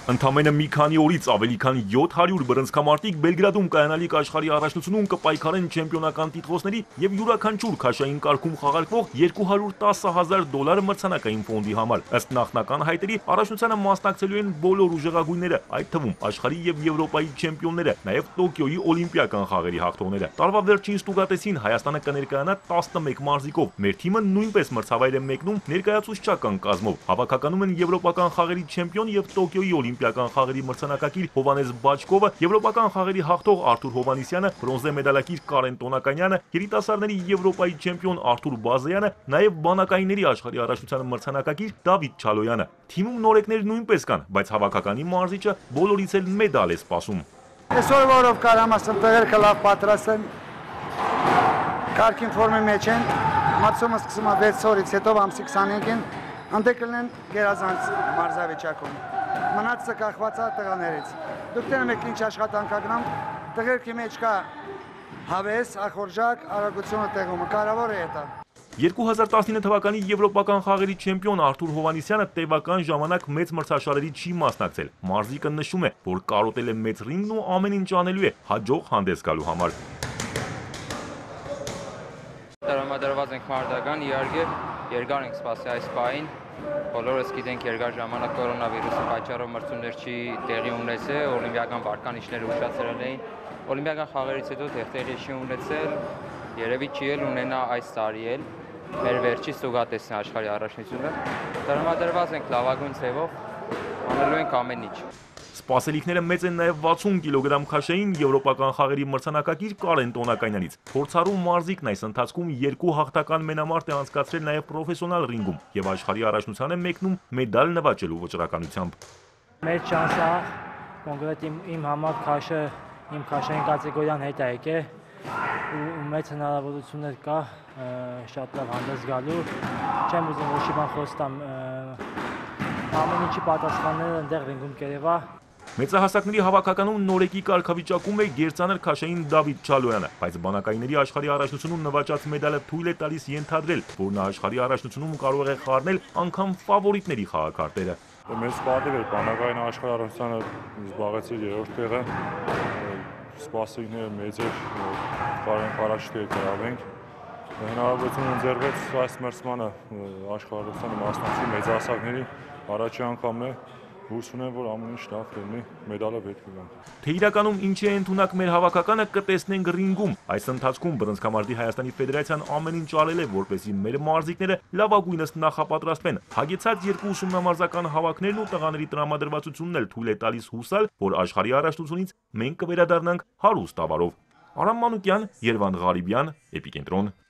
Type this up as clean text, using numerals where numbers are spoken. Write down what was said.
Ընդամենը մի քանի օրից ավելի քան 700 բռնցքամարտիկ Բելգրադում կայանալիք աշխարհի առաջնությունում կպայքարեն չեմպիոնական տիտղոսների եւ յուրաքանչյուր քաշային կարգում խաղարկվող $210,000 մրցանակային ֆոնդի համար։ Ըստ նախնական հայտերի, առաջնությանը մասնակցելու են բոլոր ուժեղագույնները, այդ թվում աշխարհի եւ Եվրոպայի չեմպիոնները, նաեւ Տոկիոյի օլիմպիական խաղերի հաղթողները։ Տարվա վերջին ստուգատեսին Հայաստանը կներկայանա 11 մարզիկով։ Մեր թիմը նույնպես մրցավայր է մեկնում ներկայացուցչական կազմով։ Հավաքականում են եվրոպական խաղերի չեմպիոն եւ Տոկիոյի օլիմպիական խաղերի մրցանակակիր Հովհաննես Բաչկովը, եվրոպական խաղերի հաղթող Արթուր Հովհաննիսյանը, բրոնզե մեդալակիր Կարեն Տոնականյանը, երիտասարդների Եվրոպայի չեմպիոն Արթուր Բազեյանը, նաեւ բանակայինների աշխարհի առաջնության մրցանակակիր Դավիթ Չալոյանը։ Թիմում նորեկներ նույնպես կան, բայց հավաքականի մարզիչը բոլորից էլ մեդալ է սպասում։ Այսօր որով կարամ ասեմ, տղերքը լավ պատրաստ են, կարգին ֆորմի մեջ են, մրցումը սկսում է 6 օրից հետո ամսի 25-ին, ընդ կլինեն գերազանց մարզավիճակում։ Մնացածը կախված է տղաներից։ Դուք տենը մեկ ինչ աշխատանք ակնամ, տղերքի մեջ կա հավես, ախորժակ, արագությունը տեղումը, կարևոր է դա։ 2019 թվականի եվրոպական խաղերի չեմպիոն Արթուր Հովհաննիսյանը տևական ժամանակ մեծ մրցաշարերի չի մասնակցել։ Մարզիկը նշում է, որ կարոտել է մեծ ռինգն ու ամեն ինչ անելու է հաջող հանդես գալու համար։ Տրամադրված ենք մարտական, իհարկե երկար ենք սպասի այս պահին։ Բոլորս գիտենք երկար ժամանակ կորոնավիրուսի պատճառով մրցումներ չի տեղի ունեցել, օլիմպիական վարկանիշները ուշացրել էին։ Օլիմպիական խաղերից հետո տեղի չի ունեցել, երևի չի էլ ունենա այս տարի էլ։ Մեր վերջի ստուգատեսն է աշխարհի առաջնությունը։ Տրամադրված ենք լավագույն ձևով, անելու ենք ամեն ինչ։ Սպասելիքները մեծ են նաև 60 կիլոգրամ քաշային եվրոպական խաղերի մրցանակակիր Կարեն Տոնականյանից։ Փորձառու մարզիկն այս ընթացքում 2 հաղթական մենամարտ է անցկացրել նաև պրոֆեսիոնալ ռինգում եւ աշխարհի առաջնության է մեկնում մեդալ նվաճելու վճռականությամբ։ Մեծ շանս է, կոնկրետ իմ համար քաշը իմ քաշային կատեգորիան հետ է եկել ու մեծ հնարավորություններ կա շատ լավ հանդես գալու։ Չեմ ուզում ոչ մի բան խոստամ, ամեն ինչի պատասխանները այնտեղ ռինգում կերևա։ Մեծահասակների հավաքականում նորեկի կարգավիճակում է գերծանր քաշային Դավիթ Չալոյանը, բայց բանակայինների աշխարհի առաջնությունում նվաճած մեդալը թույլ է տալիս ենթադրել, որ նա աշխարհի առաջնությունում կարող է խառնել անգամ ֆավորիտների խաղակարտերը։ Մեծ պատիվ էր բանակային աշխարհի առաջնությանը զբաղեցրել 3-րդ տեղը, սպասելիքները մեծ էր, առաջ գրավենք։ Հնարավորություն ընձեռվեց այս մրցմանը աշխարհի առաջնությանը մասնակցի մեծահասակների առաջի անգամն է։ Հույս ունեմ, որ ամեն ինչ լավ կլինի, մեդալը պետք է գան։ Թե իրականում ինչ է ընդունակ մեր հավաքականը կտեսնենք ռինգում։ Այս ընթացքում բռնցքամարտի Հայաստանի Ֆեդերացիան ամեն ինչ արել է, որպեսզի մեր մարզիկները լավագույնս նախապատրաստվեն։ Հագեցած 2 ուսումնամարզական հավաքներն ու տղաների տրամադրվածությունն էլ թույլ է տալիս հուսալ, որ աշխարհի առաջնությունից մենք կվերադառնանք հարուստ ավարով։ Արամ Մանուկյան, Երվանդ Ղարիբյան, Էպիկենտրոն։